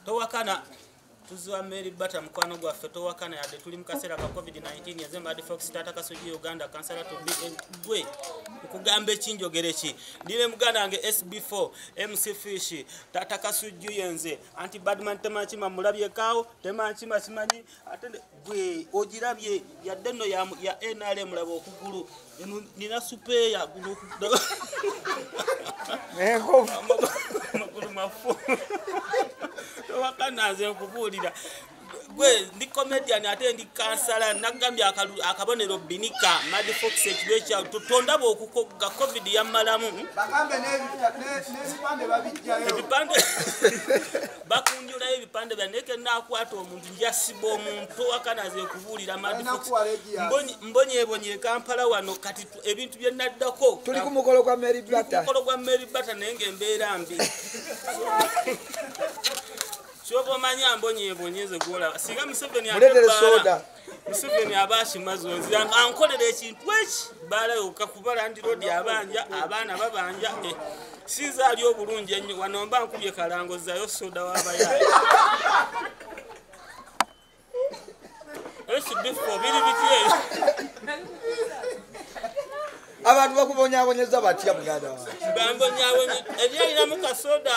towakana tuziwa Mary Bata mukwano gwaffe towakana yadde tuli mu kaseera ka COVID-19 yaze Mad Fox Tata Kasuji Uganda kansala to gwe okugamba ekinjogere ki ndine muganda wange SB4 MC Fish Tata Kasuji yenze anti badman temachima mulabye kawo temachima simanyi atende gwe ogirabye yadde no ya NRM mulabo okugulu nina supe ya gulu magulu mafu towakana nze nkubulira gwe ndi comedian ate ndi kansala nagambye akabonero binika Mad Fox ekibekya tutondaba okukoga COVID yamalamu bakambe n'ebipande babijjayo ebipande bakunjula ebipande byaneke nakwata omuntu njasiba omuntu towakana nze nkubulira Mad Fox mbonye Kampala wano kati ebintu byenaddako tuli ku mukolo gwa Mary Bata naye ng'embeera mbi Chobo manya mbonyeze gola singa Museveni soda Museveni abashimazo nzira ankolera ekintu eki bala okakubala ndi road abanja abaana babanja siza ali obulungi ennyo wanomba nkubye kalango zayo soda wabayaye bifo biri bitie abantu bakubonyabonyeza batya muganda wa bambonyabonye ebyalina mu kasoda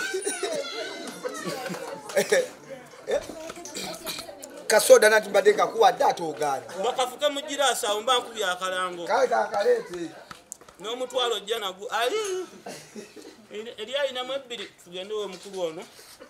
kasoda nati mbadde kakuwa data ogana bakafuka mujirasa omba nkubya akalango kaita akalete n'omutwalo jana gu ali eryalina mu ebbiri tugende omukulu ono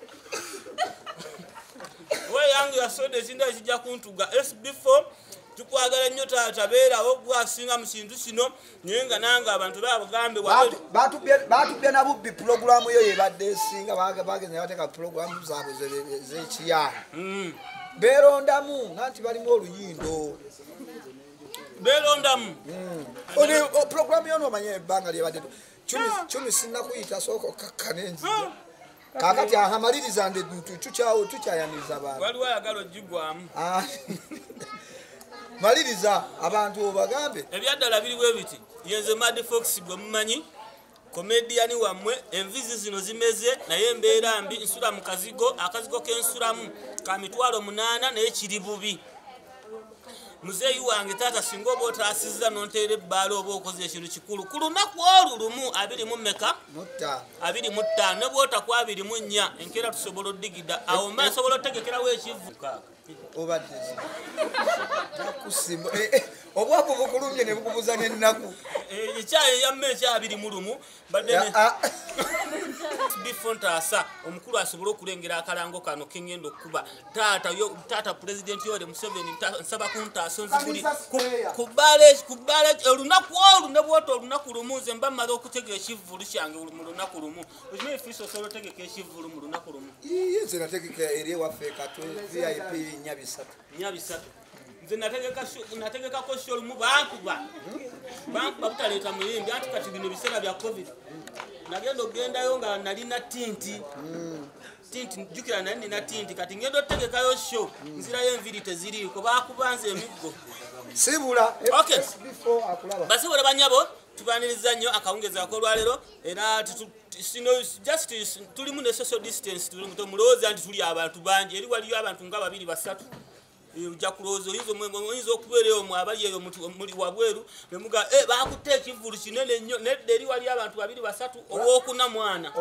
we yangu ya soda ekintu ekijja kuntuga SB4 tukwagala nnyo tabeerawo gwasinga mu kintu kino naye nga nange abantu babugambe batubye na bubbi pulogulamu yo yebadde esinga bagenda bateka pulogulamu zaabwe z'ekiyala beerondamu nanti balimu oluyindo beerondamu pulogulamu yo nomanya ebbanga lyebadde cumi sinnakuyita sooka kakkana enzija kakati amaliriza nde tukyayaniriza abantu waliwo ayagala ogigwamu maliriza abantu obagambe ebyaddala biriwe biti yenze Mad Fox gwe mumanyi comedian wamwe envizi zino zimeze naye embeera mbi nsula mu akazigo k'ensulamu ka mitwalo 8 naye kiri bubi muzeeyi wange taata singa oba otaasizza nonteera ebbaala oba okoze ekintu kikulu ku lunaku olulumu 25 ne bw'otakuwa 24 enkeera tusobola oddigida awo mba nsobola otegekerawo ekivu obadde nakusimba obwavu bukulumye ne bukubuza n'ennaku ekyayo eyamma ekya21 badde before ntaasa omukulu asobola okulengera akalango kano kengenda okuba taata pulezidenti Yoweri Museveni nsaba kuntaasa nziguli kubbala olunaku olu ne bwota olunaku lumu nze mba mmaze okutegeka ekivvulu kyange mu lunaku lumu okimanyi Fiso osobola otegeka ekivvulu mu lunaku lumu nze nategeka eri ewaffe katwe VIP nyabisatu nze nategekako sho lumu bankuba butaleeta muyimbi anti kati bino biseera bya COVID nagenda ogendayo nga nalina tinti jukira nali nina tinti kati ngenda otegekayo sho nzirayo enviri teziriiko bakubanza emiggo sibula basobola banyabo tubaniriza nnyo akawungeza akolwalero era tulimu ne social distance mulowooza nti tuli abantu bangi eri waliyo abantu nga 2 3 ujja kulowooza oyinza okubeerayo abali eyo muli wabweru nemuga bakutte ekivvulu kinene nnyo nedda eri waliyo abantu 2 3 owokuna mwana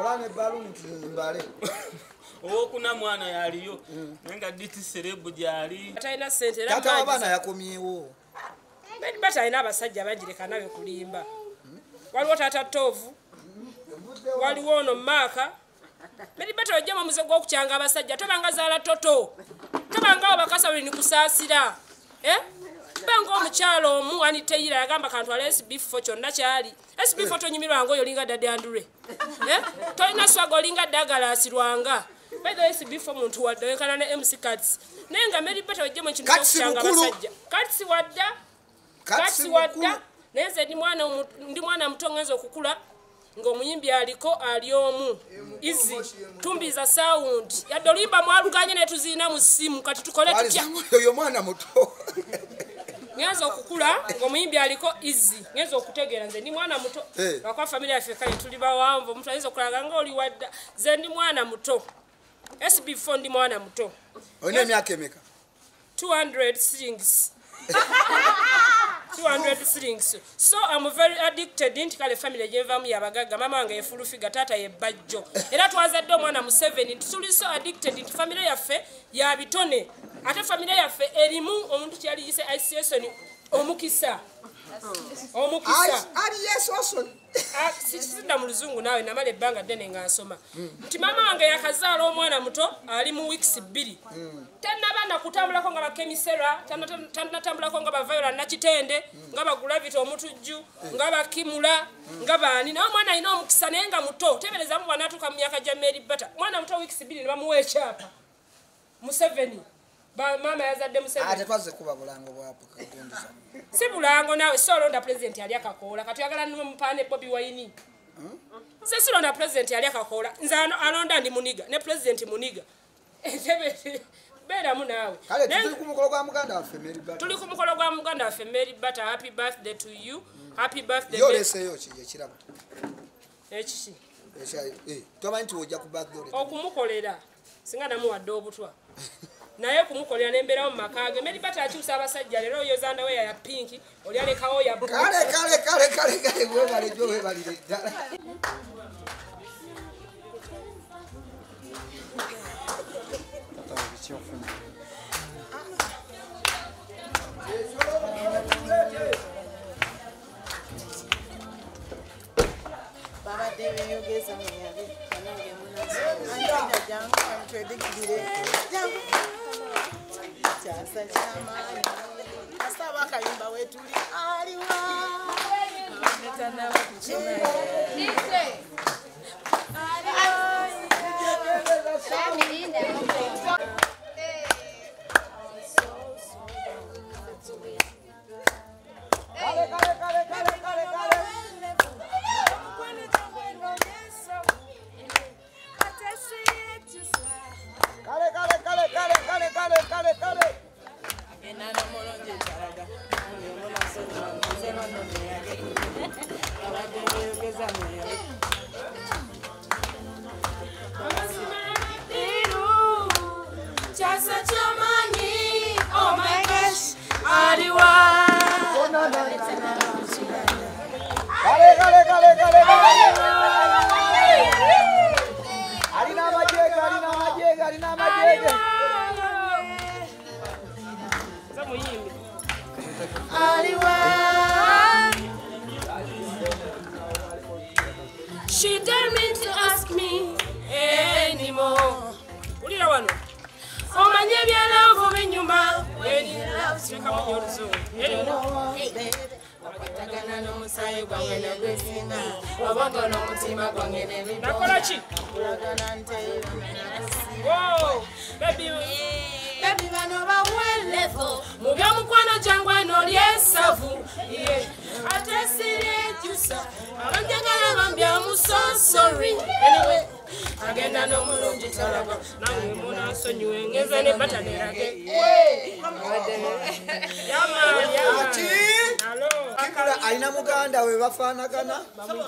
owokuna mwana yaliyo naye nga diti serebu gyali talina ssente tata abaana yakomyewo Bata alina abasajja bagireka nabe kulimba waliwo taata Tovu waliwo ono Maaka Mary Bata ojjama muze gw'okukyanga abasajja tobanga zaala toto tobanga abakasa buli nikusaasira banga omukyalo omu aniteyira yagamba kantu ala SB4 kyonna kyali SB4 tonyimirwanga oyo linga Daddy Andrew tolina swaga olinga Dagalasirwanga bedo SB4 muntu wadde wenkana ne MC Cuts naye nga Mary Bata ojjama ekintu ky'okukyanga abasajja Cuts wadda naye nze ndi mwana muto ngenza okukula ng'omuyimbi aliko ali omu izi tumbiza sound yadde olimba mwaluganye ne tuziina mu ssimu kati tukole tutya oyo mwana muto ngenza okukula ng'omuyimbi aliko izi ngenza okutegeera nze ndi mwana muto lwakwa family yaffe kale tuli bawanvu omuntu ayinza okulaga ng'oli wadda nze ndi mwana muto SB4 ndi mwana muto. Oyina emyaka emeka? 200 shillings. 200 shillings. So I'm very addicted into kale family jenvamu yabagaga mama wange efulu figa tata ye bajjo. Era twazadde omwana mu 7 tuli so addicted into family yaffe ya bitone. Ate family yaffe erimu omuntu kyali yise ICSN omukisa. Omukisa. Ali yes also. Sisida mu luzungu nawe namale ebbanga ddene nga nsoma. Nti mama wange yakazaala omwana muto ali mu weeks 2. Tannabana kutambulako nga bakemisera, tannatambulako nga bavayola nakitende, nga bagulaviti omutujju, nga bakimula, nga baani. Naye omwana alina omukisa naye nga muto. Tebereza mu bw'anaatuuka mu myaka gya Mary Bata. Mwana muto weeks 2 ne bamuwa ekyapa. Mu 7. Mama yazadde mu 7. Ate twaze kuba bulango bwapo kagondiza. Si bulango nawe solonda president yali akakola katuyagala n'omupane Bobi Wine. Se silonda president yali akakola nzano alonda ndi muniga ne president muniga. Bera mu nawe. Kale tuli ku mukolo gwa muganda waffe Mary Bata. Tuli ku mukolo gwa muganda waffe Mary Bata. Happy birthday to you. Happy birthday. Yo leseyo kiye kirabo. Ekishi. Tomanyi nti ojja ku birthday. Okumukolera. Singa namu wadde obutwa. Naye kumukolera n'embeera mu makage Mary Bata akyusa abasajja leero yozanda we ya pinki oli alekawo ya blue. Kale webale jo webalire ddala. Baba Devi yogeza mwenyewe kanange muna anja jangu antwedikire jangu chasa chama asaba kayimba wetuli aliwa ametana kuchima DJ aliwa Samilinda Kale. Enana molonje charaga. Mona sona mzema ndo yake. Abade yogeza mwenyewe. Chasa chamani. Oh my gosh. Aliwa. Kale. Alina majega. She dared me to ask me anymore. Ulira wano. Omanye byalavu binyuma. Seka mu yoruzo. Takana no musayi gwange ne gwesinga. Obogo no mutima gwange ne bibo. Nakola ki? Whoa, baby. Baby bano bawelevo. Mubya mukwano jangwa no lyesavu. Ate sire jusa. Abanjagala bambya mu so sorry. Anyway, agenda no mulungi talaba. Nange muna nsonyiwe ngeze ne Bata nerage. Yama. Hello. Kikula alina muganda we bafaanagana.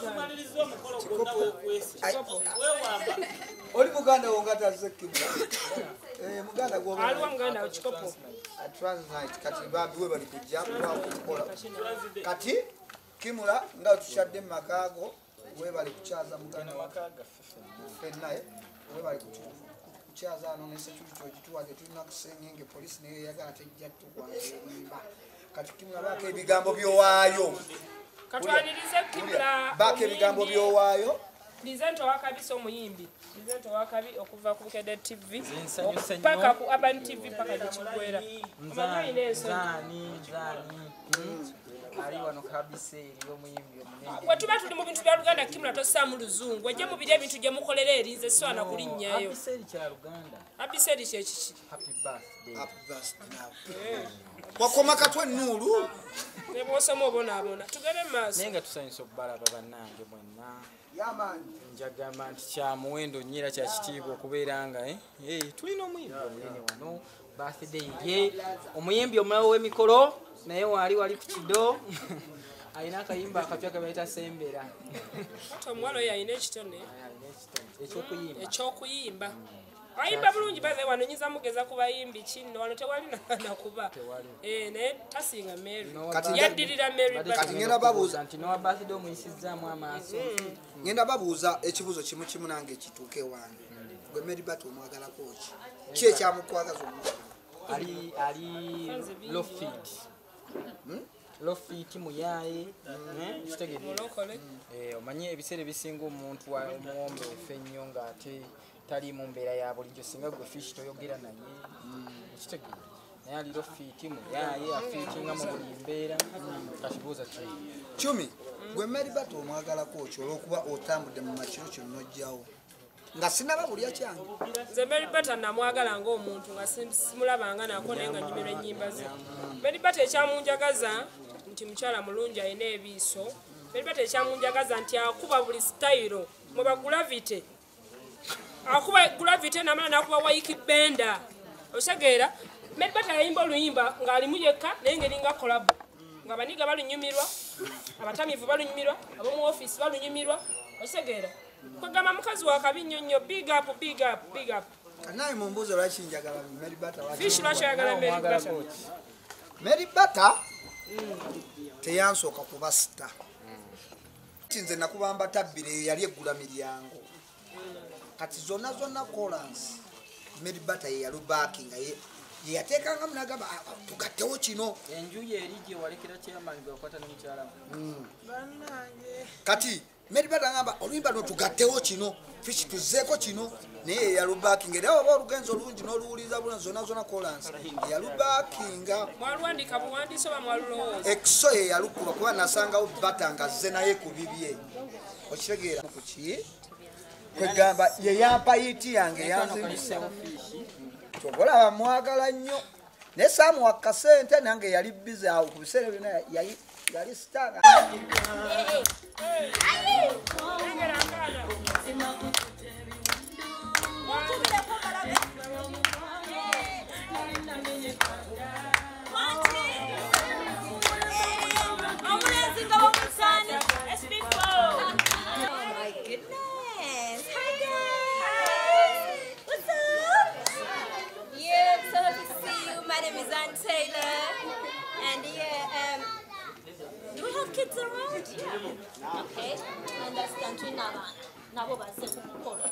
Oli muganda wonga tazekibwa. Muganda gwo. Aliwa muganda chikopo. Transnight kati bambi we bali kujja kukola. Kati Kimula nga tushadde makago we bali kuchaza muganda wakaga fennaye we bali kuchaza ano ne security ogituwage tulina kusenyenge police ne yagala tejja tukwanimba. Kati Kimula bake ebigambo byowaayo. Katwanirize Kimula. Bake ebigambo byowaayo. Lizento wakabisa omuyimbi. Lizento wakabi okuva ku Bukedde TV. Paka ku Urban TV paka gikigwera. Nzani. Ali wano kabisa eriyo muyimbi omunene. Watuba tuli mu bintu bya Luganda Kimula tossa mu luzungu. Ejje mu biri ebintu gye mukolera erize swana kulinnyayo. Abiseri kya Luganda. Abiseri kye kiki? Happy birthday. Happy birthday. Wakoma katwe nuru. Ne bosoma obona. Tugere maaso. Nenga tusanyisa okubalaba bannange mwenna. Yamani. Njagamba nti kya muwendo nnyira kya kitiibwa okubeera nga tulina omuyimbi omunene wano birthday ye omuyimbi omulawo w'emikolo naye wali ku kido alina akayimba akapya ke bayita Sembera. Omwana oyo alina ekitone ekyokuyimba. ekyokuyimba. ayimba bulungi baze wano nyiza mugeza ku bayimbi kino wano tewali nakuba naye tasinga Mary yaddirira Mary kati ngenda babuuza nti nowa birthday omuyisizaamu amaaso ngenda babuuza ekibuuzo kimu nange kituuke wange gwe Mary Bato omwagalako ki ekyamukwagaza ali lofit muyaye omanyi ebiseera ebisinga omuntu omuwombeefu ennyo ng'ate tali mu mbeera ya bulijjo singa gwe fish toyogera naye ekitegeera naye ali lofit muyaye afiitinga mu buli mbeera kakibuuza Chumi gwe Mary Bato omwagalako ki olw'okuba otambudde mu makiro kino n'ojjawo nga sinaba bulya kyange nze Mary Bato namwagala ng'omuntu nga simulabanga nako naye nga nyumirwa ennyimba ze Mary Bato ekyamunjagaza nti mukyala mulungi alina ebiiso Mary Bato ekyamunjagaza nti akuba buli sitayiro mwe bagravity akuba gravity namala nakuba waiki benda osegeera Mary Bato yayimba oluyimba ng'alimu yekka naye ngeringa kolabu nga baniga balunyumirwa abatamiivu balunyumirwa ab'omu office balunyumirwa osegeera kwegamba mukazi wa kabi nnyo big up naye mumbuuze lwaki njagala Mary Bato fish lwaki oyagala Mary Bato Mary Bato teyansooka kuba sita nze nakubamba tabbire yali eggula miryango kati zonna kolansi Mary Bato yeyalubakinga yeyateekanga munagamba tugattewo kino enjuyi eri gye walekera kyamani gwakwata n'omukyalamu kati Mary Bato agamba oluyimba no tugattewo kino fish tuzeeko kino naye yeyalubakinga era oba olugenzi olungi n'oluwuliza bula zonna kolansi yeyalubakinga mwalwandika buwandiisi oba mwalulowooza ekiso yeyalukuba kuba nasangawo Bata nga zze naye ku bibye okitegeera kuki kwegamba yeyampa yiti yange yanzibisawo olaba mwagala nnyo naye saamuwa kasente nange yali bize awo ku biseera byonna yali sitanga kids around? Okay, I understand you now. Nabo baze kumukolo.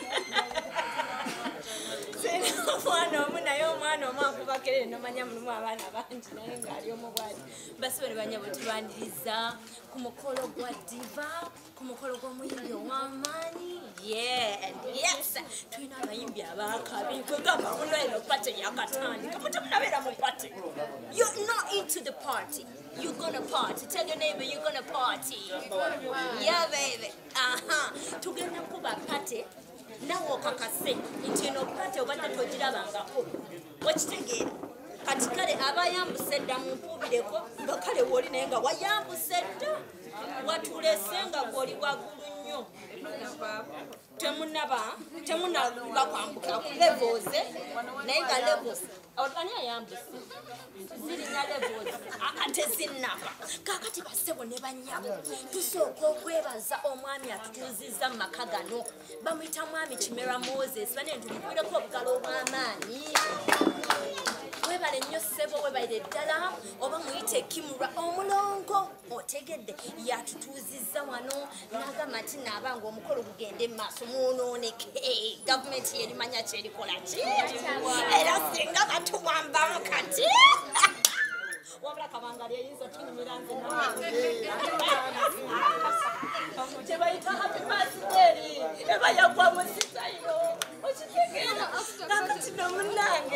Sena mwana omakuba kere nomanya mulimu abaana bangi naye ngaali omubwali basi bano banyabo tubandiriza ku mukolo gwa diva ku mukolo gw'omuyimbi ow'amaanyi yes tulina abayimbi abakabi kwegamba muno pate yakatandika mutamunabeera mu pate you're not into the party you're gonna party tell your neighbor you're gonna party yeah baby tugenda kuba pate nawo kakase nti eno pate obadde togirabangako wakitegeera kati kale abayambuse dda mumpubireko nga kale wooli naye nga wayambuse dda watulese nga gwoli waggulu nnyo temunaba kwambuka ku levels naye nga levels ani ayambuse zirina levels tezinnaba kakati basebo ne banyabo tusooka okwebaza omwami atutuuzizza mu maka gano bamuyita mwami Kimera Moses bane ntumukwireko obugalo obw'amaanyi webale nnyo ssebo webale ddala oba muyite Kimura omulongo otegedde yatutuuzizza wano n'agamba nti naabanga omukolo gugende mu maaso munooneke gavumenti yerimanya kyerikola ki era singa batuwambamu kati wabula kabanga lyeyinza tunyumira nze kyebayita happy birthday ebayagwa mu sitayiro okitegeera kakati nomunange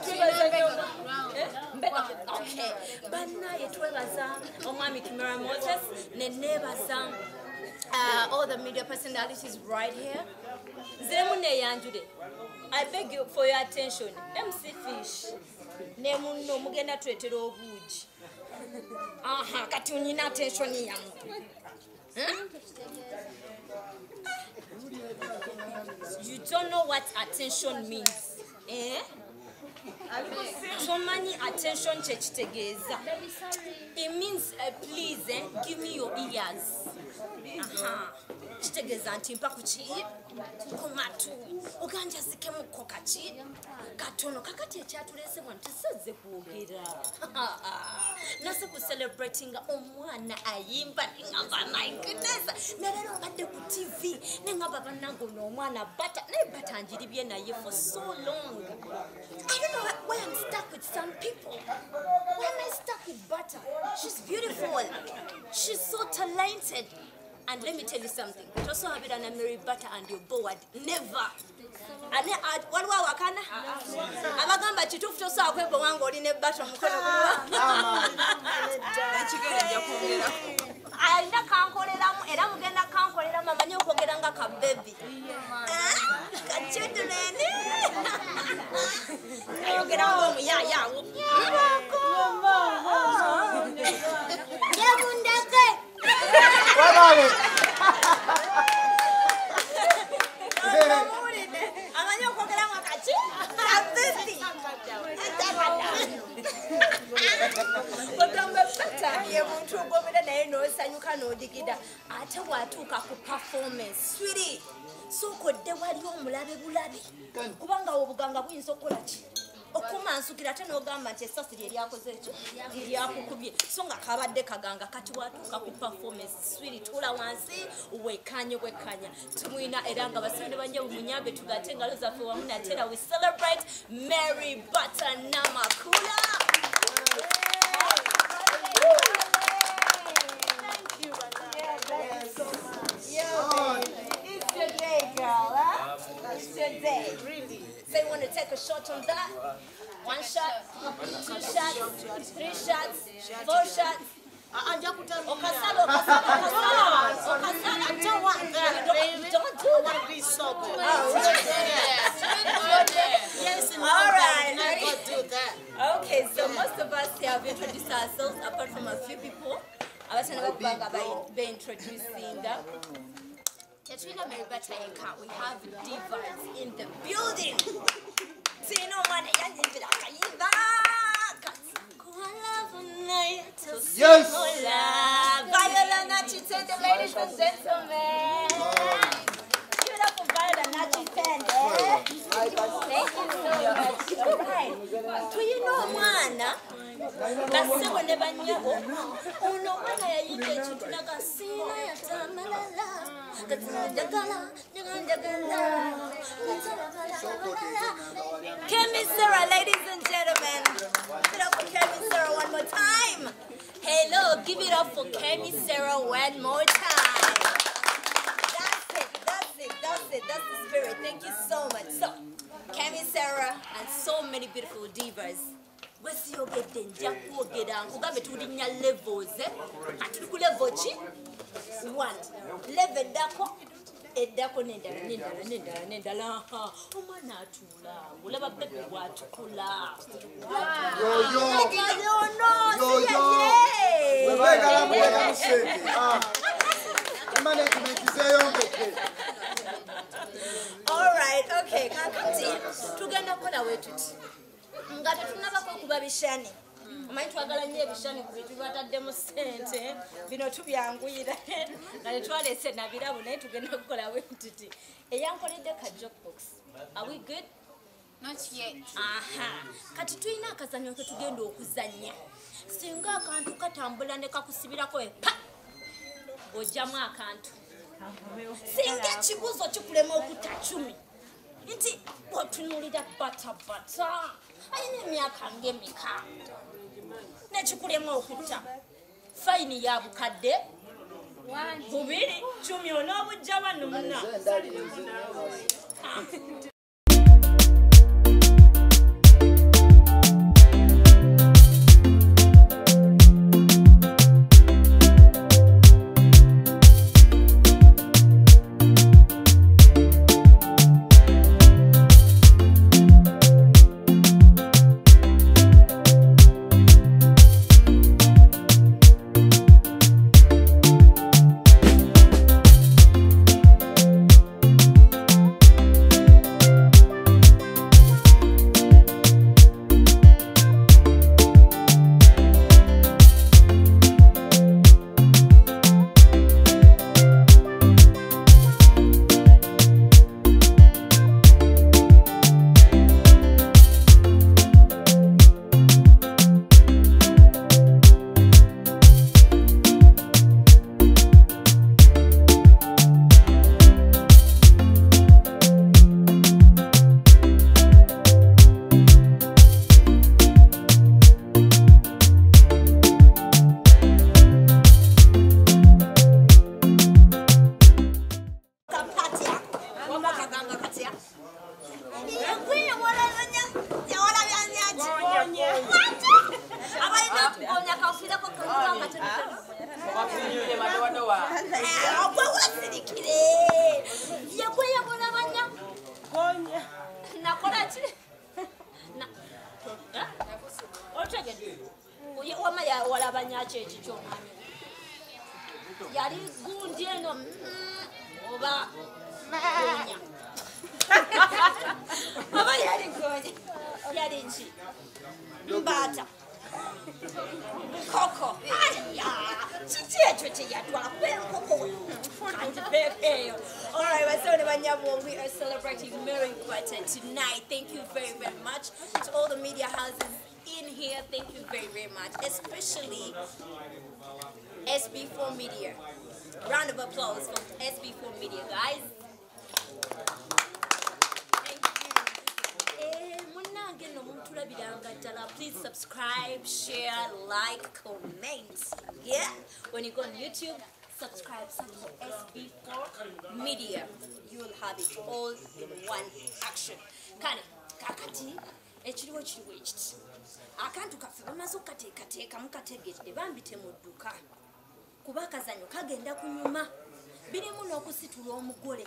bannaye twebaza omwami Kimera Moses nenebaza all the media personalities right here ziremu neyanjule I beg you for your attention MC Fish ne munno mugenda tuletera obuugi kati unyina attention yamu you don't know what attention means so many attention kyekitegeeza it means please give me your ears kitegeeza nti mpa kuki kumatu oganja zikemuko kaki katono kakati ekyatulesebwa nti sizze kwogera nase ku celebrating omwana ayimba nengamba my goodness nerero mbadde ku TV nengamba bannange n'omwana bata naye batanjiribye naye for so long. I don't know why I'm stuck with some people. Why am I stuck with Butter? She's beautiful. She's so talented. And let me tell you something. Just have it and marry Butter and you're bored. Never. And what wakana? Abagamba chitufu to sa kwebo wangu oline Butter mukono kuwa. Aina kankoleramu era mugenda kankoleramu amanyi okwogera nga ka baby. Kachudulene. Ayogera ngo ya. Yabundake. Wabale. Amanyi okwogera ngo kachi? Baby. Ogamba Butter ye muntu ogobera naye n'osanyuka n'odigida ate bw'atuuka ku performance sweetie sookodde wali omulabe bulabe kubanga obuganga buyinza okukola ki okumansukira ate n'ogamba nti essasi lye lyakoze ekyo lyakukubye so nga kabadde kaganga kati watuuka ku performance sweetie tuula wansi wekkanye tumwina era nga basinde banje bumunyambe tugate engalo zaffe wamu natera we celebrate Mary Butter Namakula. It's your day, girl, huh? It's your day. Really? So you want to take a shot on that? 1 shot, 2 shots, 3 shots, 4 shots. Okasala. I don't want that, baby. Don't do that. I want to be sober. Yes, all right. I don't do that. Okay, so most of us here have introduced ourselves, apart from a few people. I was going to be introducing them. Katrina Mary Butter Eka, we have divas in the building. Tino Mane Yanjibira Kayiba. Yes. Viola Nachi, ladies and gentlemen. Give it up for Viola Nachi. Thank you so much. Alright. Do you know Mwana? Base wene banyabo ono mwana yayinde ekituna kasina yatamalala katanjagala Kemi Sarah, ladies and gentlemen, give it up for Kemi Sarah one more time. Hello, give it up for Kemi Sarah one more time. That's the spirit. Thank you so much. So Kemi Sarah and so many beautiful divas. Wesi yogedde nja kwogera nkugambe tulinnya levels atuli ku level ki 1 level eddako n'endala omwana atula olaba bebe bwatukula alright, okay, kakati tugenda kukola wetuti nga tetunabako okuba bishani omanyi twagala nnyo ebishani ku bintu byataddemu ssente bino tubyanguyira nga tetwaleese nabirabu naye tugenda kukola wetuti eyankoledde ka jokebox. Are we good? Not yet. Aha. Kati tulina akazanyo ke tugenda okuzannya singa akantu katambula ne kakusibirako epa ojjamu akantu singa ekibuzo kikulema okutta 10 nti otunulira Butter ayina emyaka ng'emeka nekikulema okutta fayini ya bukadde 2 10 onoobujja wano muna Otegedde. Oye wamaya walabanyaki ekikyo. Yali gundi eno oba gonya. Oba yali gonya. Yali ki? Mbata. Koko. Aya. Kiki ekyo kye yatwala koko. Alright, we are celebrating Mary Quartet tonight. Thank you very, very much to all the media houses in here. Thank you very, very much, especially SB4 Media. Round of applause for SB4 Media, guys. Please subscribe, share, like, comment. Yeah? When you go on YouTube, subscribe to SB4 Media. You will have it all in one action. Kane, kakati, ekiriwo kiriwo ekiti. Akantu kaffe bamaze okukateekateeka mukategedde bambite mu dduka. Kuba akazanyo kagenda kunyuma. Birimu n'okusitula omugole.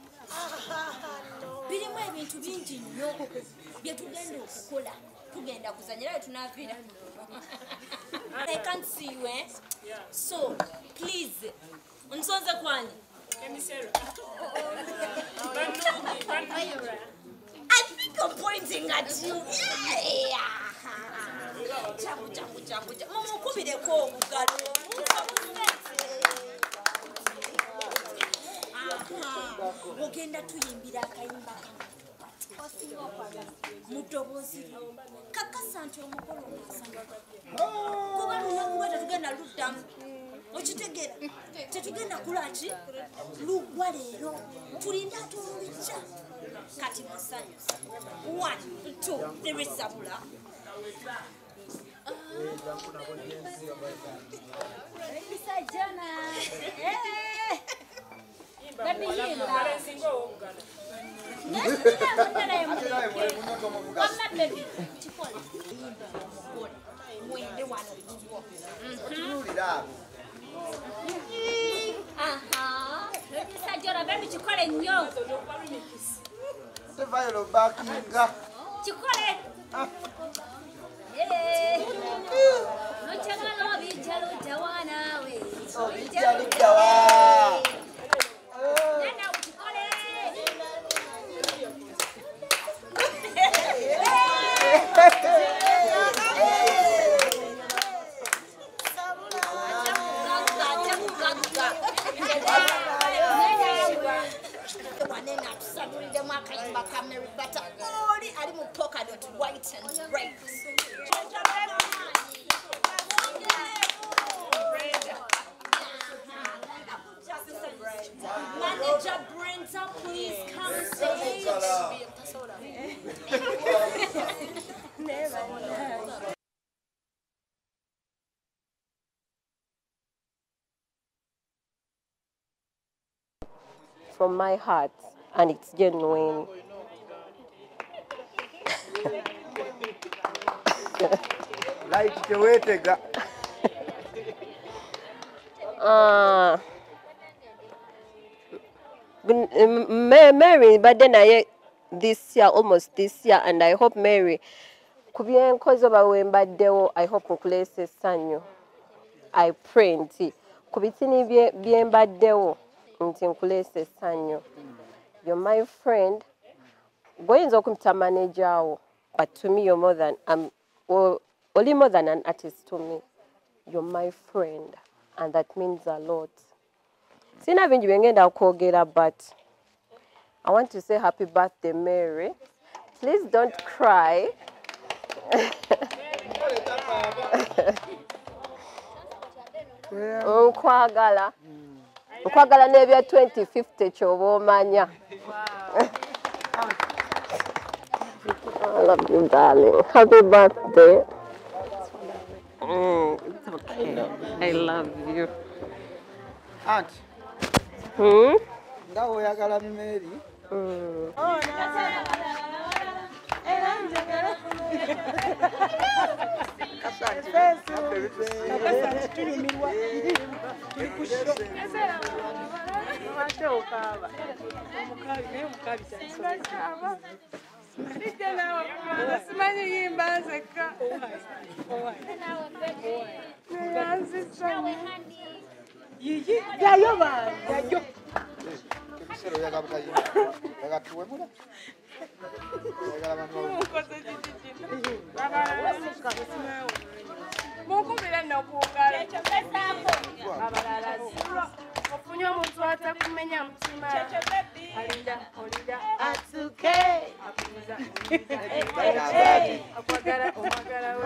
Birimu ebintu bingi nnyo bye tugenda okukola. Tugenda kuzanyira tunaavira. I can't see you, eh? So, please, unsonze kwani? I think I'm pointing at you. Yeah. Jambu. Mumukubireko obugalo. Ogenda tuyimbira akayimba mudobozi kakasa nti omukolo nasanga kuba lunaku tetugenda luddamu okitegera tetugenda kulaki lugwa leero tulinda ate olulijja kati musanyusa 1 2 erisabula Sajana baby yinda Sajana baby chikole nnyo Tevayo bakinga chikole Nochagala bijalo jawana we bijalo jawa Nana uchikole white and red. Manager Brenta, please come stage. From my heart, and it's genuine. Like Chewetega. Mary, but then this year, almost this year, and I hope Mary, kubien kozo ba wembaddewo, I hope mukulese sanyo. I pray nti kubitini byembaddewo nti nkulese sanyo. You're my friend. Goyinza okumita manager, but to me you're more than only more than an artist to me. You're my friend, and that means a lot. Sina bingi byengenda okwogera, but I want to say happy birthday, Mary. Please don't cry. Nkwagala n'ebya 2050 ky'oba omanya. I love you, darling. Happy birthday. It's okay. I love you. Aunt. Nga oyagala Mary. Simanyi yimba nzeka. Yayo ba, yayo. Ebisero yagabutayi. Yagatuwemula. Mukubira nokugala. Ofunye omuntu atakumenya mutima. Alinda, olinda. Atuke. Akwagala, omwagala we.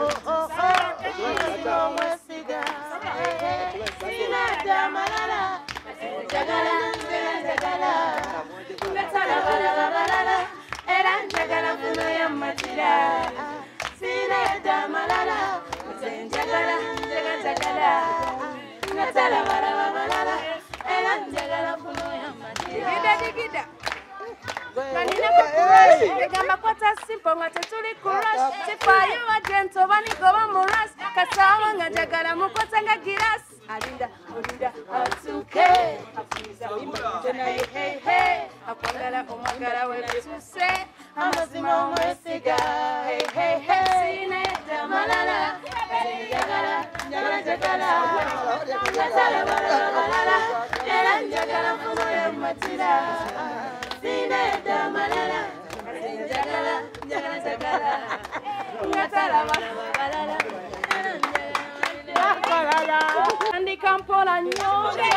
Gamba kwata simple nga tetuli ku rush sifayo agento banigoba mu rush kasawa nga njagala mukwata nga giras alinda olinda atuke afiza tena hey hey akwagala omwagala we tuse amazima omwesiga hey hey hey sine tamalala njagala njagala njagala njagala era njagala funo ya matira sine tamalala njagala njagala njagala ngatala balala balala andi kampola nyoga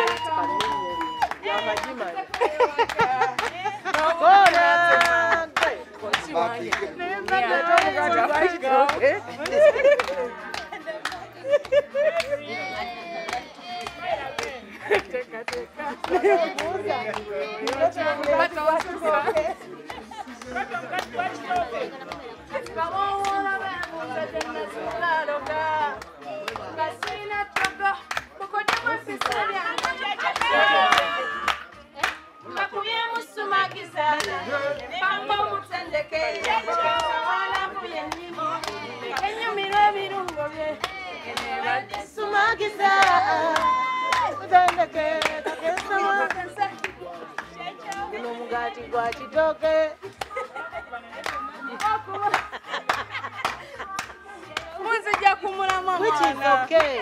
which is okay.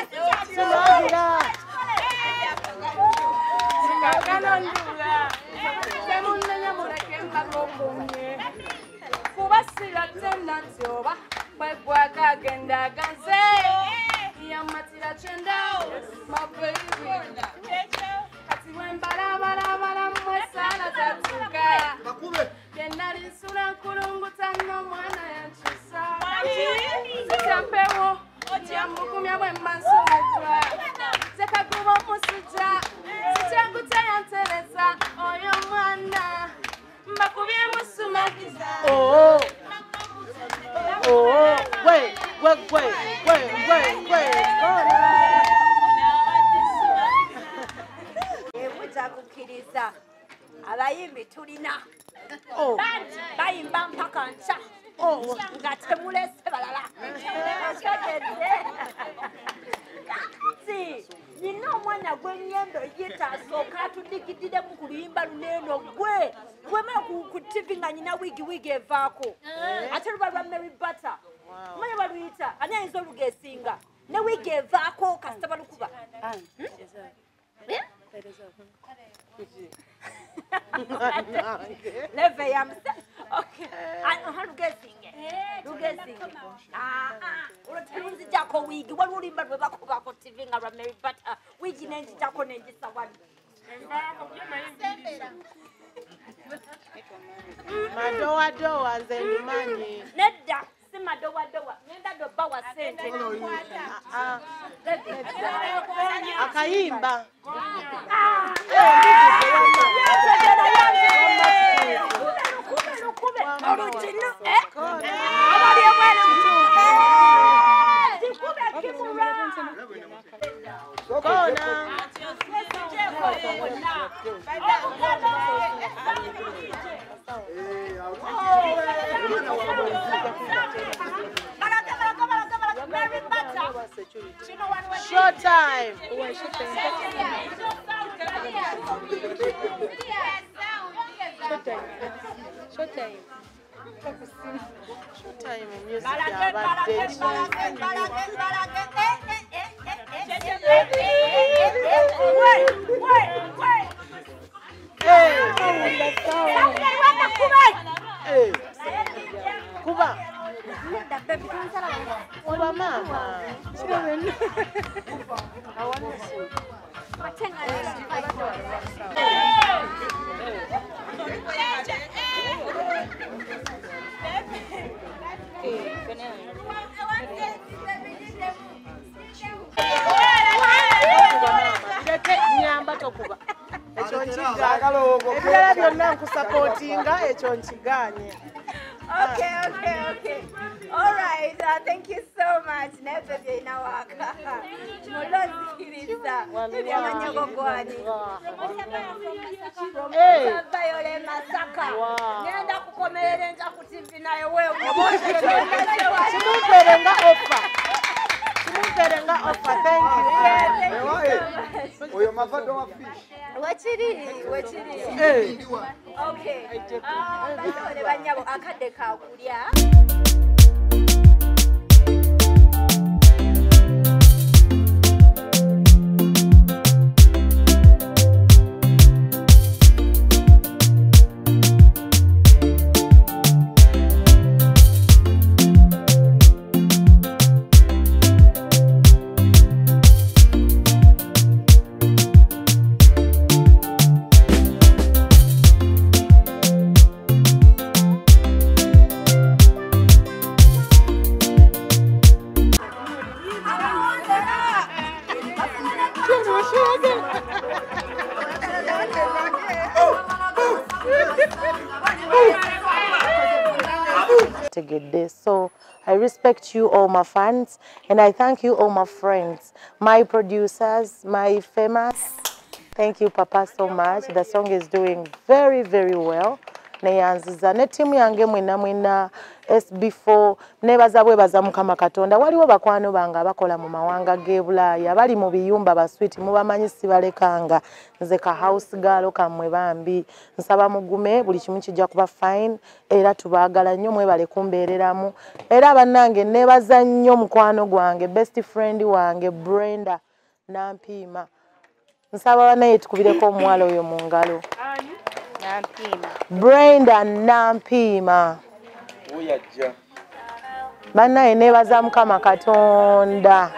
Abayimbi tulina bayimba mpaka nca nga temulese balala kati nina omwana gw'ennyendo yita asooka atudikiddiremu ku luyimba luneeno gwe gwemera ku TV nga nyina wigi evaako ate luba lwa Mary Butter manya baluyita ani ayinza olugeesinga ne wigi evaako kasita balukuba Leve ya mse. Okay. Lugesinge. Ulotelunzi jako wigi. Waluli mbadwe bako bako TV nga Mary Butter. Wigi nenji jako nenji sawani. Madoa zendumani. Nedda. Si madoa. Nenda do bawa sente. Akayimba. Short time. Time music yabadde. Kuba. Kuba mama. Nyamba tokuba. Ekyo nkiganye. Ebirala byonna nkusapootinga ekyo nkiganye. Okay. All right. Thank you so much. Never be in our So I respect you all my fans and I thank you all my friends, my producers, my famous. Thank you Papa so much. The song is doing very, very well. Neyanziza ne timu yange mwina SB4 nebaza bwebaza Mukama Katonda waliwo bakwano banga bakola mu mawanga g'Ebulaaya bali mu biyumba ba sweet mubamanyi sibalekanga nze ka house girl kamwe bambi nsaba mugume buli kimu kijja kuba fine era tubaagala nnyo mwebale kumbeereramu era bannange nebaza nnyo mukwano gwange best friend wange Brenda Nampiima nsaba banaye tukubireko omuwala oyo mu ngalo Nampiima. Brenda Nampiima. Uyajja. Banaye nebaza Mukama Katonda.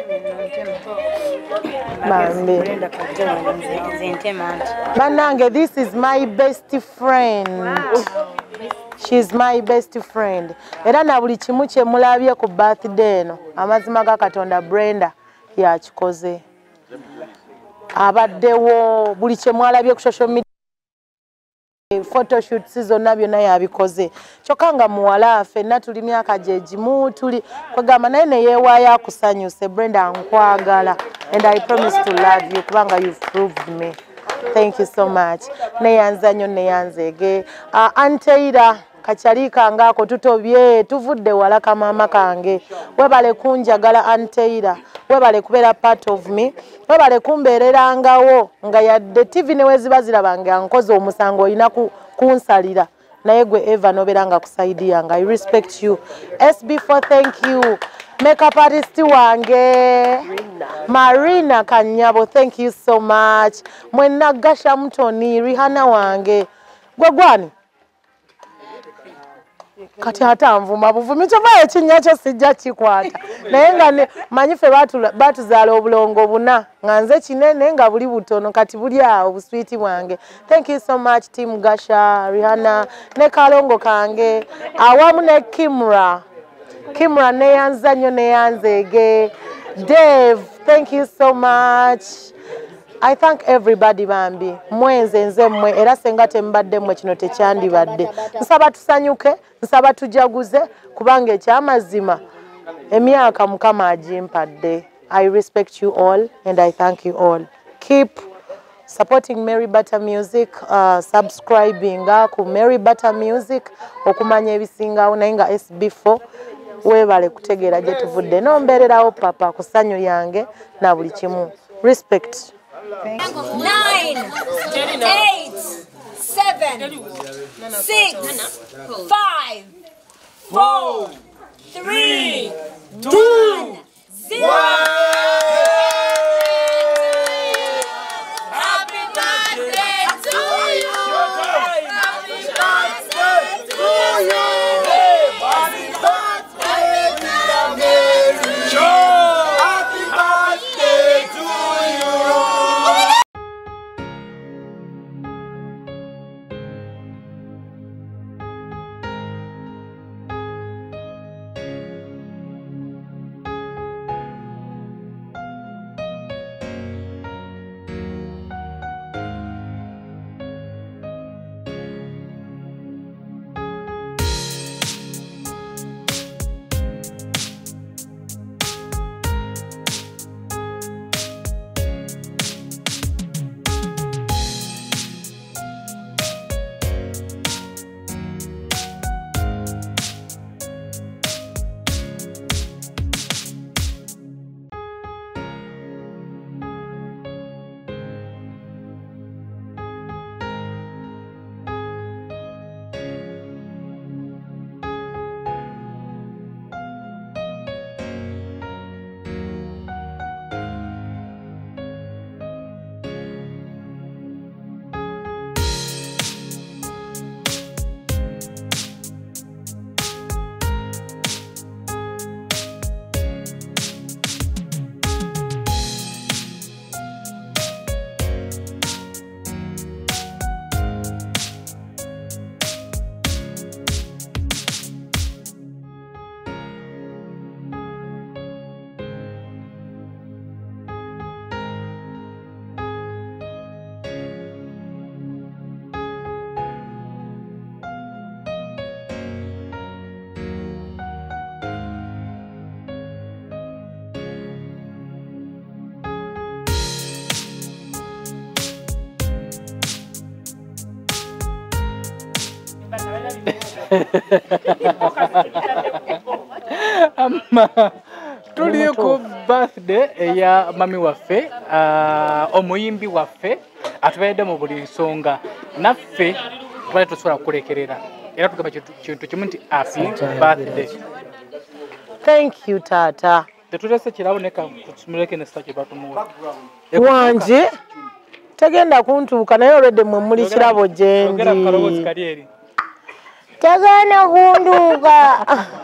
Bambi. Banange, this is my best friend. Wow. She's my best friend. Era na buli kimu kye mulabye ku birthday eno. Amazima ga Katonda Brenda yakikoze. Abaddewo buli kye mwalabye ku social media. Photoshoot season nabyo naye abikoze kyokanga muwala fenna tuli myaka jejimu tuli kwagamba naye neyeewaayo akusanyuse Brenda nkwagala and I promise to love you kubanga you've proved me. Thank you so much. Neyanza nnyo neyanzege Anteira kachalika ngako tutobye tuvudde walaka mama kange webale kunjagala Anteira webale kubeera part of me webale kumbeererangawo nga yadde TV newezibazira bange ankoze omusango olina kunsalira naye gwe Eva noberanga kusaidi yange. I respect you. SB4 thank you. Makeup artist wange Marina Kanyabo thank you so much. Mwenna Gasha Mtoni Rihanna wange gwagwani kati hata nvuma buvumi kyovayo kinyakyo sijja kikwata naye nga manyife batuzaala obulongo buna nga nze kinene nga buli butono kati buli awo buswiti bwange. Thank you so much team Gasha Rihanna ne kalongo kange awamu ne Kimra neyanza nnyo neyanzege Dave thank you so much. I thank everybody bambi mwenze nze mmwe era senga tembadde mmwe kino tekyandibadde nsaba tusanyuke nsaba tujaguze kubanga ekyamazima emyaka Mukama agimpadde. I respect you all and I thank you all. Keep supporting Mary Butter Music, subscribing ku Mary Butter Music okumanya ebisingawo naye nga SB4 webale kutegeera gye tuvudde nombeererawo papa ku ssanyu yange na buli kimu. Respect. 9, 8, 7, 6, 5, 4, 3, 2, 0. Happy birthday to you. Happy birthday to you. Happy birthday, dear Mary. Happy birthday to you. Tuli ku birthday ya mami waffe omuyimbi waffe atubaidde mu buli nsonga naffe tubale tusobola kulekerera era tugamba kintu kimu nti happy birthday. Thank you tata. Tetulese kiraboneka tumuleke nesta kye batumuwa wanje tegenda kuntuuka naye olwedde mwe muli kirabo gyendi tegenda kunduuka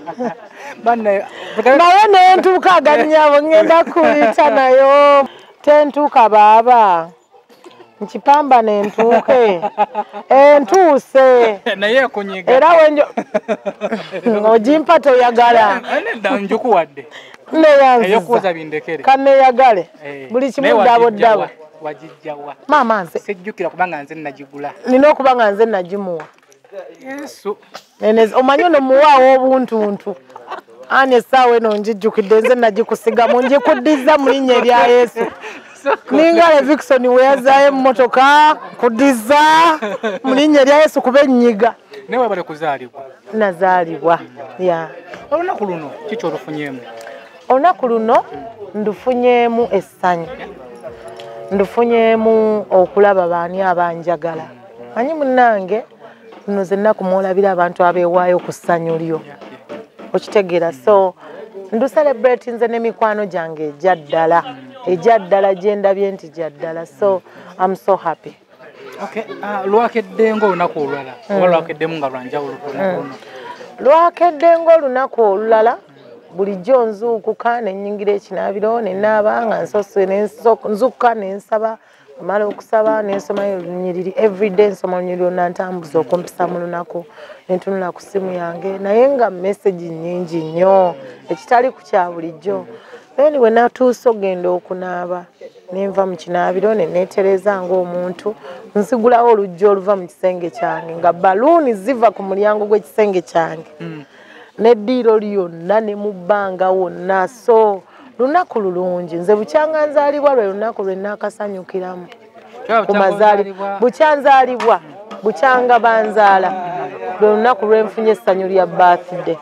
naye nentuuka agannyabo ngenda kuyita nayo tentuuka baaba nkipamba nentuuke entuuse naye ekunyiga era wenjo ogimpa toyagala njukuwadde neyanziza kaneyagale buli kimu ddabodabo wagijjawa maama nze sejjukira kubanga nze nagigula nina okuba nga nze nagimuwa yesu omanyi ono muwaawo obuntuntu ani essaawa eno njijjukidde nze nagikusigamu njikuddiza mu linnya erya yesu ningale Vikson we yazaayo emmotoka kuddiza mu linnya erya yesu kuba ennyiga naye wabale kuzaalibwa nazaalibwa ya olunaku luno kiki olufunyeemu olunaku luno ndufunyeemu essanyu ndufunyeemu okulaba baani abanjagala manyi munnange nno zenna kumwolabira abantu abeewaayo ku ssanyu lyo okitegeera so nducelebrate nze n'emikwano gyange ejja ddala gye ndabye nti gya ddala so I'm so happy. Okay, lwakedde ng'olunaku olulala oba lwakeddemu nga lwanjawulo lwakedde ng'olunaku olulala bulijjo nzuukuka ne nnyingira ekinaabiro ne naaba nga nzukka ne nsaba amala okusaba ne nsomayo olunyiriri everyday nsoma olunyiriri onna ntambuza okumpisa mu lunaku ne ntunula ku ssimu yange naye nga message nnyingi nnyo ekitali ku kya bulijjo then we natuuse ogenda okunaaba ne nva mu kinaabiro ne neetereza ng'omuntu nsigulawo oluggi oluva mu kisenge kyange nga baluuni ziva ku mulyango gw'ekisenge kyange neddiiro lyonna ne mu bbanga wonna so lunaku lulungi nze bukyanga nzaalibwa lwe lunaku lwe naakasanyukiramu ku mazaalibwa bukyanzaalibwa bukyanga banzaala lwe lunaku lwenfunye essanyu lya birthday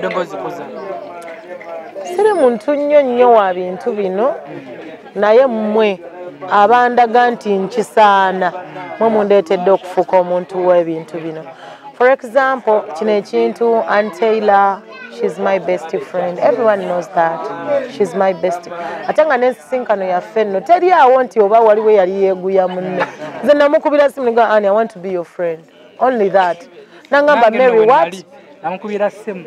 siri muntu nnyo wa bintu bino naye mmwe abandaga nti nkisaana mwe mundeetedde okufuuka omuntu w'ebintu bino For example, kino ekintu Aunt Taylor, she's my best friend. Everyone knows that. She's my best. Ate nga n'ensisinkano yaffe nno teri awo nti oba waliwo yali yeeguya munne. Nze namukubira simu nga Annie, I want to be your friend. Only that. Nangamba Mary what? Namukubira simu.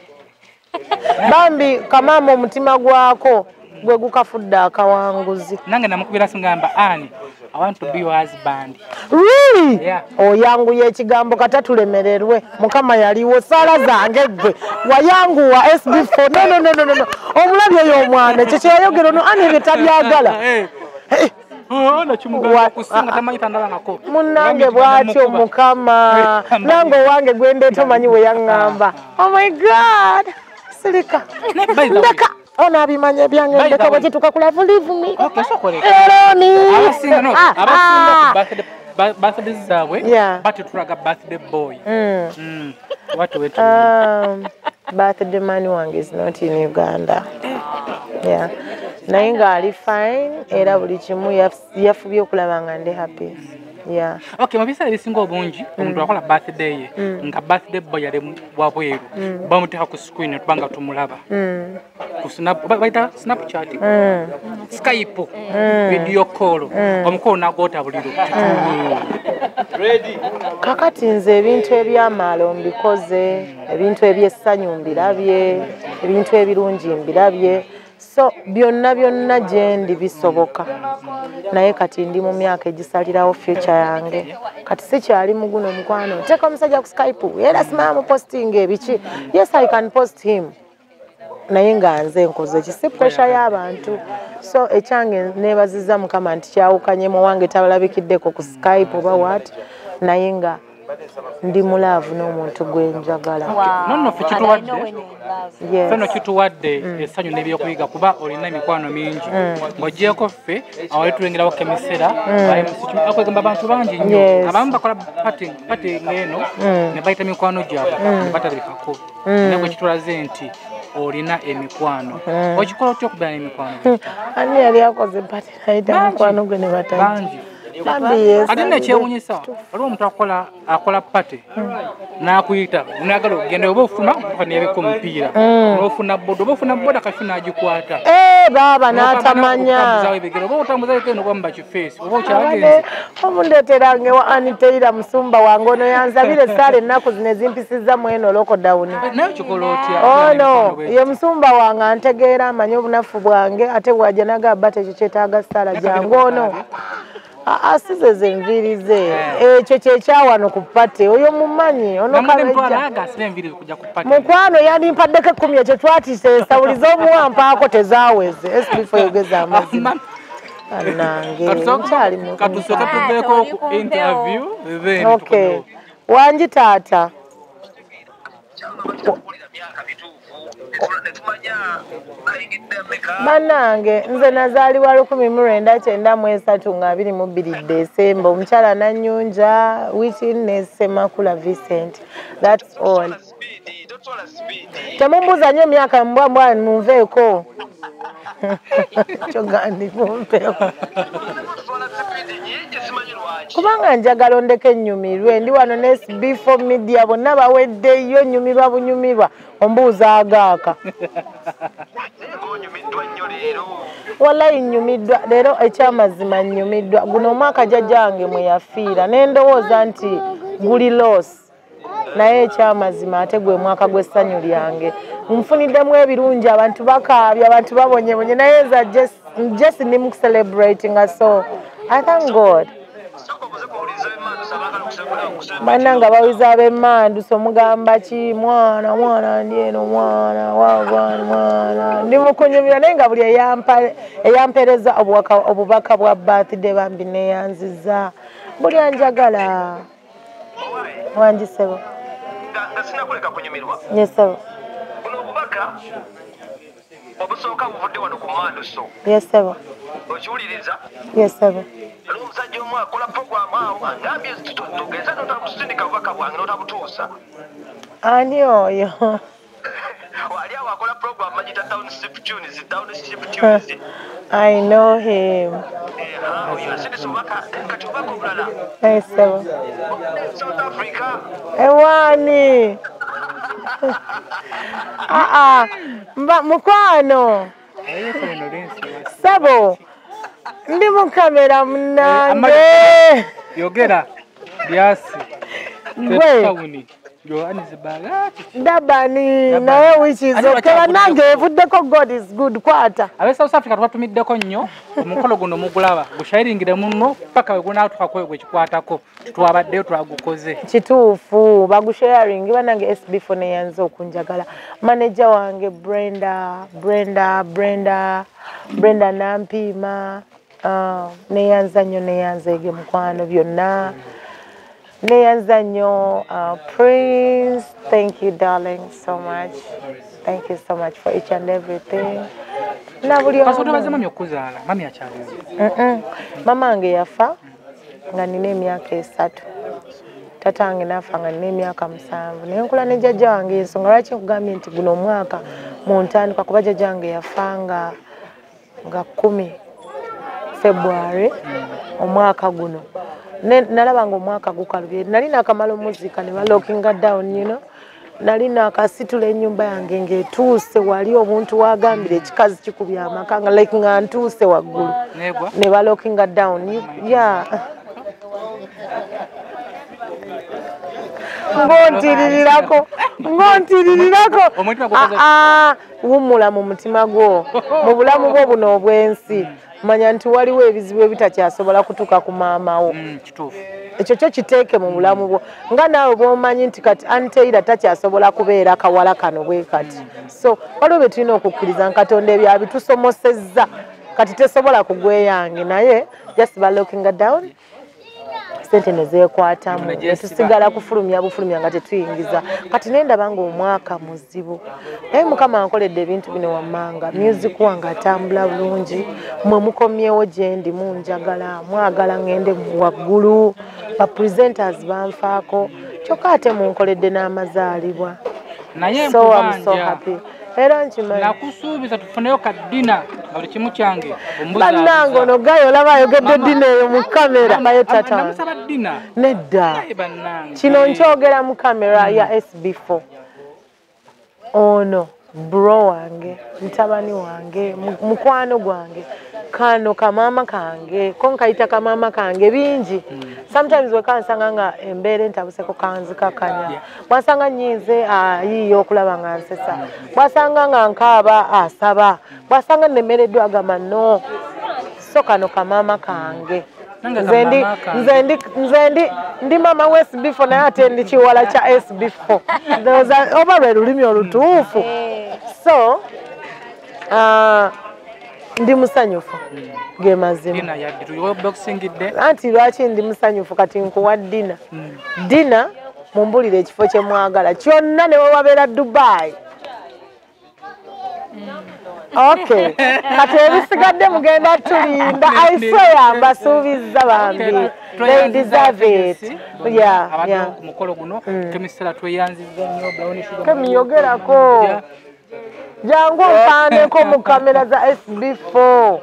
Bambi kamama omutima gwako gwe gukafudde akawanguzi. Nange namukubira simu ngamba Annie, I want to be your husband. Really? Yeah. Oyanguye ekigambo kata tulemererwe. Mukama yaliwo sala zange gwe. Wayanguwa SB4. No. Omulabye oyo omwana ekyo kye yayogera ono Annie bye tabyagala. Munange bwatyo Mukama. Nange owange gwe ndeeta omanyi we yaŋŋamba. Oh my God. Sirika. Ndeka. Ona abimanya byange ndeka bwe kituuka ku level leave me. Okay, so correct. Eroni. Abasinga birthday zaabwe batutulaga birthday boy. What we birthday man wange is not in Uganda. Yeah. Naye ng'ali fine era buli kimu yafubye okulaba nga ndi happy. Yeah. Okay, mabisa ebisinga obungi omuntu akola birthday ye nga birthday boy yali wabweru bamuteeka ku screen tubanga tumulaba. Ku Snapchat, Skype, video call, omukolo nagota buliro. Kakati nze ebintu ebyamaalo mbikoze, ebintu ebyessanyu mbirabye, ebintu ebirungi mbirabye. So byonna gyendi bisoboka. Naye kati ndi mu myaka egisalirawo future yange. Kati sikyali mu guno mukwano. Teeka omusajja ku Skype, era simama posting ebiki. Yes, I can post him. Naye nga nze nkoze kisi pressure y'abantu. So ekyange neebazizza Mukama nti kyawukanye mu wange tabalabikiddeko ku Skype oba what. Naye nga ndi mulaavu n'omuntu gwe njagala. Nonno ffe kituwadde. Feno kituwadde essanyu n'ebyokuyiga kuba olina emikwano mingi. Ng'ogyeko ffe awali tulengerawo kemisera akwegamba abantu bangi nnyo. Abamu bakola pati ng'eno ne bayita mikwano gyabwe ne batabikako. Naye bwe kitulaze nti olina emikwano. Okikola otya okubeera n'emikwano? Ani yali akoze pati nayita mikwano gwe ne batayita? Ate nekyewuunyisa waliwo omuntu akola pate n'akuyita nayagala okugenda oba ofuna neyabeka omupiira ofuna boda kafi n'agikwata baaba n'atamanya oba otambuzayo keno kwamba kifeesi oba okyagenze omundeeterange wa Anitaira Musumba wange ono yanzabire esaala ennaku zino ezimpisizza mu eno lokodawuni naye kikola otya ono ye Musumba wange antegeera amanyi obunafu bwange ate bwajja nagamba tekyo kyetaaga saala jangu ono asize zenviri ze ekyo kyekyawano ku pate oyo mumanyi ono mukwano yandimpaddeko 10 ekyo twatise ensawuli z'omuwampaako tezaaweze SB4 yogeza amazima nange nkyali katusooka tuveeko ku interview okay wangi taata Banange nze nazaalibwa 1993 nga 22 December omukyala Nanyunja witness Semakula Vincent. That's all. Temumbuuza nnyo emyaka mbwa munveeko. Kyogandi mumpeeko. Kubanga njagala ondeke ennyumirwe ndi wano ne SB4 media bonna baweddeyo nnyumirwa bunyumirwa ombuuza agaaka. Wallahi nnyumiddwa leero ekyamazima nnyumiddwa guno omwaka jjajjange mwe yafiira ne ndowooza nti guli loss naye ekyamazima ate gwe mwaka gw'essanyu lyange nfuniddemu ebirungi abantu bakaabye abantu babonyebonye naye nza just ndi celebrating so I thank God. Bananga bawiza ab'emmandu so mugamba ki mwana ndi eno mwana wagwani mwana ndi mukunyumira naye nga buli eyampereza obubaka bwa birthday bambi neyanziza buli anjagala wanjisebo sinakuleka kunyumirwa yesebo buno obubaka obusooka buvudde wano ku mmando so yesebo okiwuliriza yesebo omusajja omu akola programu awo angambye tugeza notakusindika bubaka bwange notabutuusa ani oyo wali awo akola programu magita township tunes I know him. Oyo asindisa obubaka kati obubaka obulala yesebo South Africa Ewani. Mukwano. Sabo. Ndi mu kamera munange. Yogera. Biasi. Gwe. Dabani nawe wikizo kera nange evuddeko God is good kwata. Abe South Africa twatumiddeko nnyo omukolo guno mugulaba gushayiringire muno paka we guna tukakwe gwe kikwatako twabaddeyo twagukoze kituufu bagusharing banange SB4 ne yanze okunjagala manager wange Brenda Nampima ne yanza nnyo ne yanzege mukwano byonna Neyanzanyo, Prince, thank you, darling, so much. Thank you so much for each and everything. Mama ange yafa nga nina emyaka 3. Tata wange nafa nga nina emyaka 7. Naye nkula ne jjajja wange ensonga lwaki nkugambye nti guno omwaka mu ntandikwa kuba jjajja wange yafa nga 10 February omwaka guno. Nalabanga omwaka gukalubye nali nakamala omuzika ne balookinga down nali nakasitula ennyumba yange ng'etuuse wali omuntu wagambira ekikazi kikubya amaka nga like nga ntuuse waggulu ne balookinga down ngontirirako wumula mu mutima gwo mu bulamu bwo buno obwensi manya nti waliwo ebizibu ebitakyasobola kutuuka ku maama wo ekyo kyo kiteeke mu bulamu bwo nga naawe bw'omanyi nti kati Anteira takyasobola kubeera kawala kano bwe kati so waliwo bye tulina okukkiriza Katonda ebyo abitusomosezza kati tesobola kugweyange naye just by looking down sente nezeekwatamu netusigala kufulumya bufulumya nga tetuyingiza kati nendaba nga omwaka muzibu naye Mukama ankoledde ebintu bino wammanga music wange atambula bulungi mwe mukomyewo gye ndi munjagala mwagala ngende waggulu ba presenters banfaako kyokka ate munkoledde n'amazaalibwa so I'm so happy era nkimanyi nakusuubiza tufuneyo kaddina nga buli kimu kyange bannange ono gayo olaba ayogedde ddina eyo mu kamera bayo tata nedda kino nkyogera mu kamera ya SB4 ono bro wange mutabani wange mukwano gwange kano kamama kange konkayita kamama kange bingi sometimes wekansanga nga embeera entabuseko kanzikakanya bwasanga nyize yiyo okulaba nga nsesa bwasanga nga nkaaba asaba bwasanga nemereddwa agamba no so kano kamama kange nze ndi mama wa SB4 naye ate ndi kiwala kya SB4 oba lwe lulimi olutuufu so ndi musanyufu ge mazima anti lwaki ndi musanyufu kati nkuwa dina mumbulire ekifo kye mwagala kyonna ne wabeera Dubai okay kati ebisigadde mugenda tulinda I swear mbasuubizza bambi they deserve it ku mukolo guno kemisera tweyanziza nnyo Brown Sugar kemiyogerako jangu mpaaneko mu kamera za SB4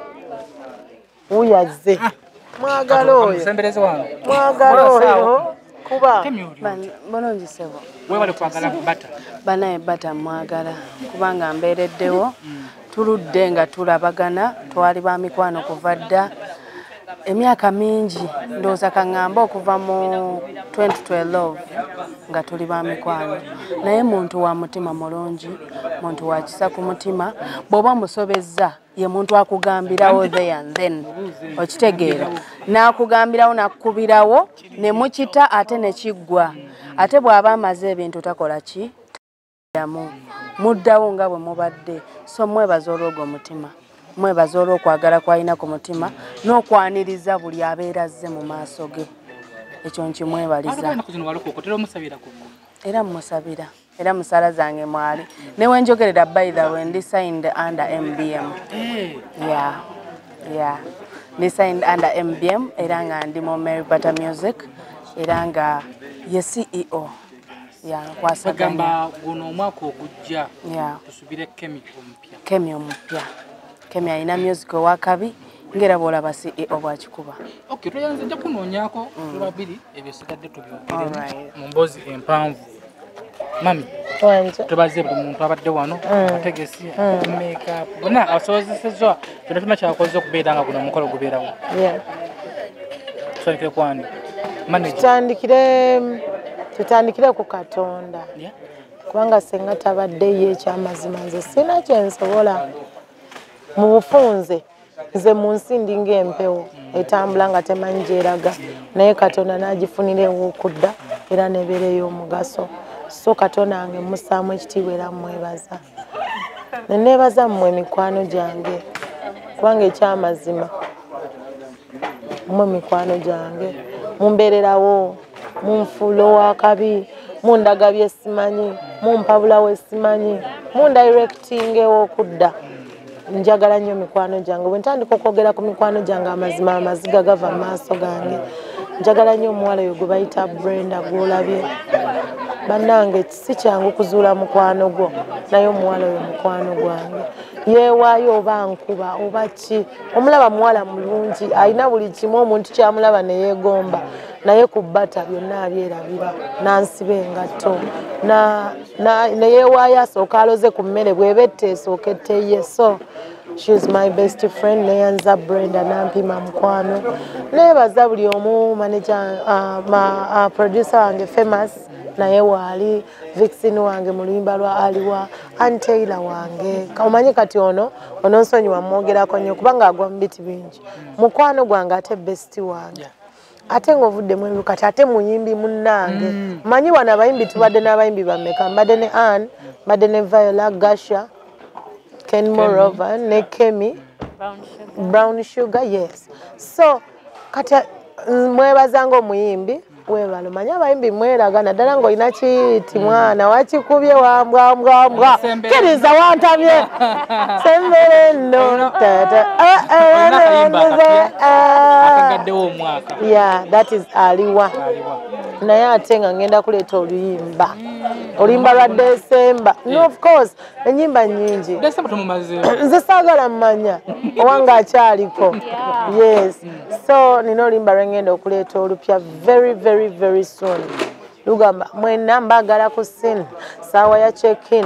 uyaze mwagala oyo mwagala oyo kuba bulungi sebo webale kwagala bata banaye bata mwagala kubanga mbeereddewo tuludde nga tulabagana twali ba mikwano kuva dda emyaka mingi ndowooza kaŋŋamba okuva mu 2012 nga tuli ba mikwano naye muntu wa mutima mulungi muntu wa kisa ku mutima bw'oba musobezza ye muntu akugambirawo there and then okitegeera n'akugambirawo n'akukubirawo ne mukita ate ne kiggwa ate bw'aba amaze ebintu takola ki muddawo nga bwe mubadde so mwebaza olw'ogwo mutima mwebaza olw'okwagala kwalina ku mutima n'okwaniriza buli abeera azze mu maaso ge ekyo nkimwebaliza era mmusabira era musala zange mwali newe njogerera by the way ndi signed under MBM ndi signed under MBM era nga ndi mu Mary Butter Music era nga ye CEO kwasagamba guno omwaka ogujja tusubire Kemi omupya Kemi alina music owakabi ngera bwolaba CEO bwakikuba. Okay, toyanze nja kunoonyako babiri ebisigadde tubyogere mu mboozi empanvu. Mami, tubaze buli muntu abadde wano abategesi makeup bonna abasobozesezza kyonna kyakoze okubeera nga guno omukolo gubeerawo. Tutandikire kwani? Tutandikire ku Katonda. Kubanga senga tabadde ye ekyamazima nze sina kyensobola mu bufunze nze mu nsi ndi ng'empewo etambula nga temanyi gyeraga naye Katonda n'agifunira okudda era nebeereyo omugaso. So Katonda wange musaamu ekitiibwa era mwebaza. Neneebaza mmwe mikwano gyange kubanga ekyamazima mmwe mikwano gyange mumbeererawo munfuula owakabi mundaga bye simanyi mumpabula we simanyi mundirectingewo okudda. Njagala nnyo mikwano gyange bwe ntandika okwogera ku mikwano gyange amazima amaziga gava mu maaso gange. Njagala nnyo omuwala oyo gwe bayita Brenda gw'olabye. Bannange si kyangu kuzuula mukwano gwo naye omuwala oyo mukwano gwange. Yeewaayo oba nkuba oba ki omulaba muwala mulungi alina buli kimu omuntu kyamulaba ne yeegomba naye ku bbata byonna abyerabira n'ansiba engatto ne yeewaayo asooka aloze ku mmere bw'eba ette esooka etteye. So she's my best friend neyanza Brenda nampima mukwano. Neebaza buli omu manager producer wange Famous naye waali Vixen wange mu luyimba lwa Aliwa Antaylor wange omanyi kati ono nsonyiwa mwogerako nnyo kubanga agwa mu biti bingi mukwano gwange ate besti wange ate ng'ovuddemu ebibu kati ate muyimbi munnange manyi wano abayimbi tubadde n'abayimbi bammeka mbadde ne Anne mbadde ne Viola Gasha Ken Morova ne Kemi Brown Sugar yes. So kati mwebazanga omuyimbi webalo manyi abayimbi mweraga naddala ng'olina kiyiti mwana wakikubye wambwambwambwa kkiriza wantamye sembere nno yeah that is Aliwa naye ate nga ngenda kuleeta oluyimba lwa December no of course ennyimba nnyingi nze saagala mmanya owange akyaliko yes so nina oluyimba lwengenda okuleeta olupya very soon lugamba mwena mbagala ku sin saawa ya check-in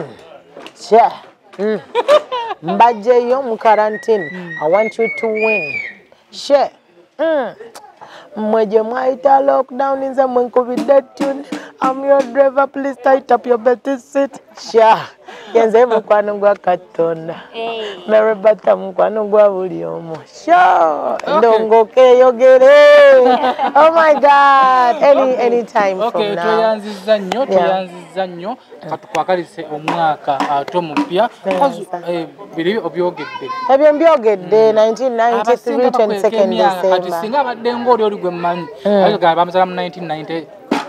mbajjeyo mu quarantine I want you to win she mmwe gye mwayita lockdown nze mwe nkubidde tune I'm your driver please tight up your belt seat yenze mukwano gwa Katonda Mary Bata mukwano gwa buli omu ndongoke yogere oh my God any time from now tuyanziza nnyo katukwakalise omwaka ate omupya biri obyogedde ebyo mbyogedde 1993 22nd December kati singa abadde ng'oli oli gwe mmanyi ayogera bamusala mu 1997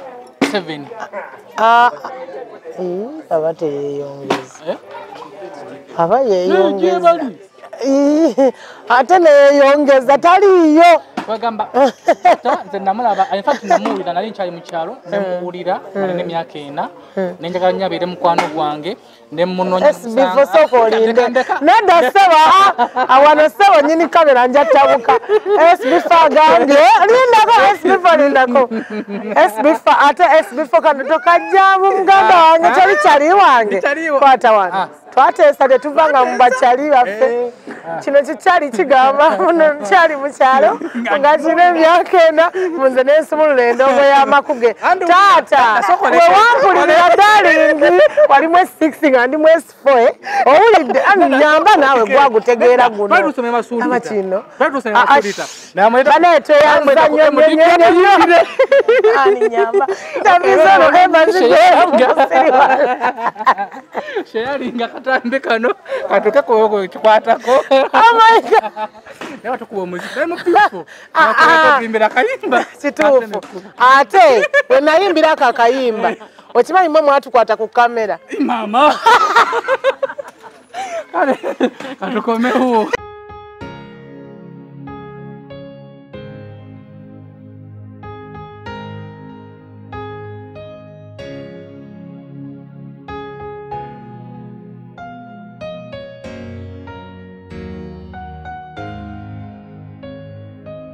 aba teyeyongeza aba yeyongeza ate neyeyongeza taliyo wagamba nze namulaba in fact namuwulira nali nkyali mu kyalo nemuwulira nali n'emyaka 4 nenjagala nnyo abeere mukwano gwange nemunoonya nedda seba awano sebo nyini kamera njatabuka SB4 agambye lindako SB4 ate SB4 kano tokajjamu muganda wange kyali wange kwata wano twateesa tetuvanga mu bakyali baffe kino kikyali kigamba muno kyali mu kyalo nga kino emyaka 4 munze n'ensumulula endongo y'amakuge taata wewampulira darling walimu 6 nga ndi mu S4 owulidde nyamba naawe gwagutegeera guno amakino baneeto yanza nnyo ani nyamba tabizolo ebazigera mumusiriwala sheyalinga katambe kano katoke kikwatako naye tukuba omuziki naye mupifu nakuyimbira akayimba kituufu ate we nayimbira ako akayimba okimanyi mwe mwatukwata ku kamera mama kale katukomewo